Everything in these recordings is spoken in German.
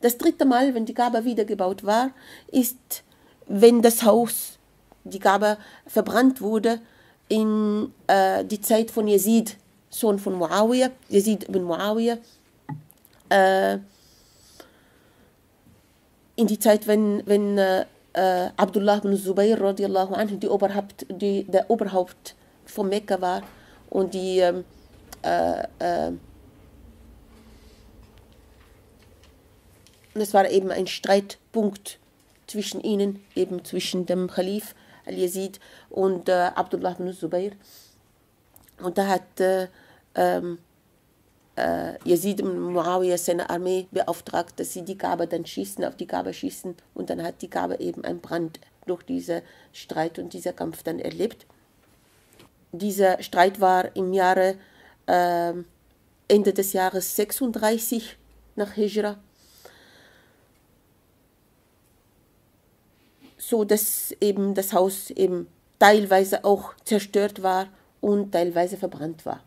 Das dritte Mal, wenn die Kaaba wiedergebaut war, ist, wenn das Haus, die Kaaba, verbrannt wurde in die Zeit von Yazid, Sohn von Muawiyah, Yazid ibn Muawiyah, in die Zeit, wenn Abdullah ibn Zubayr radiallahu anhu der Oberhaupt von Mekka war und es war eben ein Streitpunkt zwischen ihnen, eben zwischen dem Khalif al-Yazid und Abdullah ibn Zubayr. Und da hat Yazid ibn Muawiyah seine Armee beauftragt, dass sie die Kaaba dann schießen, auf die Kaaba schießen, und dann hat die Kaaba eben einen Brand durch diesen Streit und dieser Kampf dann erlebt. Dieser Streit war im Jahre Ende des Jahres 36 nach Hijra, so dass eben das Haus eben teilweise auch zerstört war und teilweise verbrannt war.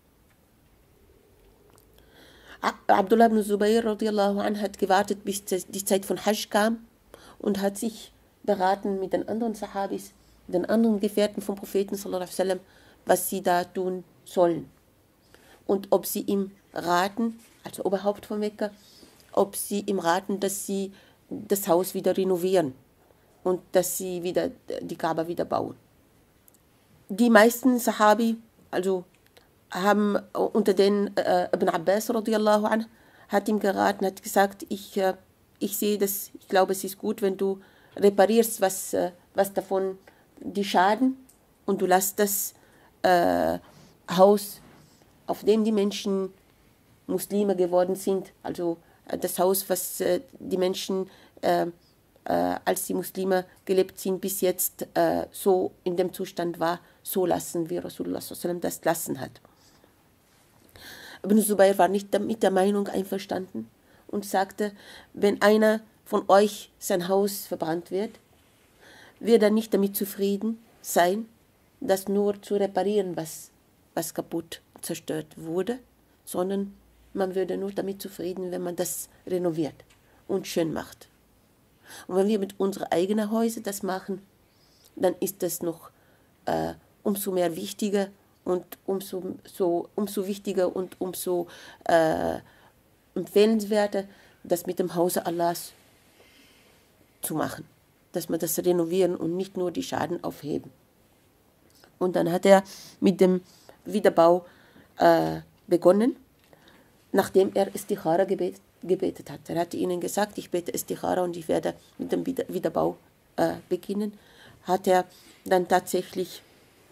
Abdullah ibn Zubayr radiallahu anh hat gewartet, bis die Zeit von Hajj kam, und hat sich beraten mit den anderen Sahabis, den anderen Gefährten vom Propheten sallallahu alaihi wasallam, was sie da tun sollen. Und ob sie ihm raten, also Oberhaupt von Mekka, ob sie ihm raten, dass sie das Haus wieder renovieren und dass sie wieder die Kaaba wieder bauen. Die meisten Sahabi, also haben unter denen Ibn Abbas radiallahu anh, hat ihm geraten, hat gesagt, ich sehe das, ich glaube, es ist gut, wenn du reparierst, was davon die Schaden, und du lässt das Haus, auf dem die Menschen Muslime geworden sind, also das Haus, was die Menschen, als die Muslime gelebt sind, bis jetzt so in dem Zustand war, so lassen, wie Rasulullah sallallahu alaihi wasallam das lassen hat. Ibn Zubayr war nicht mit der Meinung einverstanden und sagte, wenn einer von euch sein Haus verbrannt wird er nicht damit zufrieden sein, das nur zu reparieren, was kaputt zerstört wurde, sondern man würde nur damit zufrieden, wenn man das renoviert und schön macht. Und wenn wir mit unseren eigenen Häusern das machen, dann ist das noch umso mehr wichtiger und umso wichtiger und umso empfehlenswerter, das mit dem Hause Allahs zu machen, dass wir das renovieren und nicht nur die Schaden aufheben. Und dann hat er mit dem Wiederbau begonnen, nachdem er Istikhara gebetet hat. Er hatte ihnen gesagt, ich bete Istikhara und ich werde mit dem Wiederbau beginnen. Hat er dann tatsächlich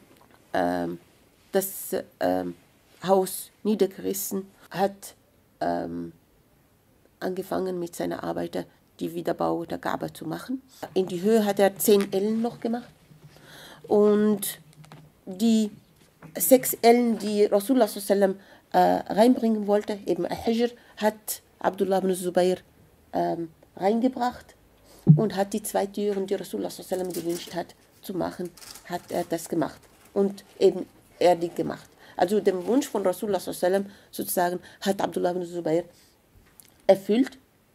das Haus niedergerissen, hat angefangen mit seiner Arbeiter die Wiederbau der Kaaba zu machen. In die Höhe hat er 10 Ellen noch gemacht, und die 6 Ellen, die Rasulullah sallallahu alaihi wasallam reinbringen wollte, eben Al-Hijr, hat Abdullah ibn Zubayr reingebracht und hat die 2 Türen, die Rasulullah sallallahu alaihi wasallam gewünscht hat zu machen, hat er das gemacht und eben erdig gemacht. Also den Wunsch von Rasulullah sallallahu alaihi wasallam sozusagen hat Abdullah ibn Zubayr erfüllt.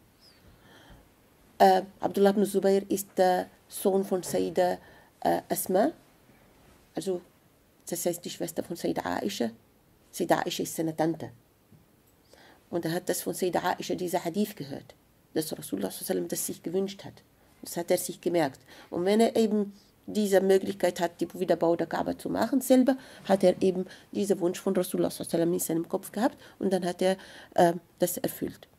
Abdullah ibn Zubayr ist der Sohn von Sayyida Asma, also das heißt die Schwester von Sayyida Aisha. Sayyida Aisha ist seine Tante. Und er hat das von Sayyida Aisha, dieser Hadith, gehört, dass Rasulullah sallallahu alaihi wasallam das sich gewünscht hat. Das hat er sich gemerkt. Und wenn er eben diese Möglichkeit hat, die Wiederbau der Kaaba zu machen selber, hat er eben diesen Wunsch von Rasulullah sallallahu alaihi wasallam in seinem Kopf gehabt, und dann hat er das erfüllt.